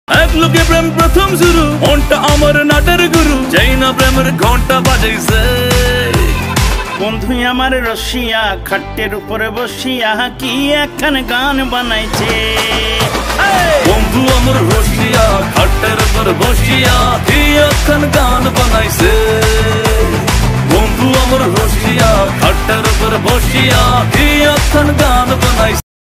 এক লোকে প্রেম প্রথম শুরু, মনটা আমার নাটের গুরু, চাই না প্রেমের ঘন্টা বাজাইছে। বন্ধু আমার রসিয়া খাটের উপরে বসিয়া কি একখান গান বানাইছে। বন্ধু আমার রসিয়া খাটের উপর বসিয়া কি একখান গান বানাইছে। বন্ধু আমার রসিয়া খাটের উপর বসিয়া কি একখান গান বানাইছে।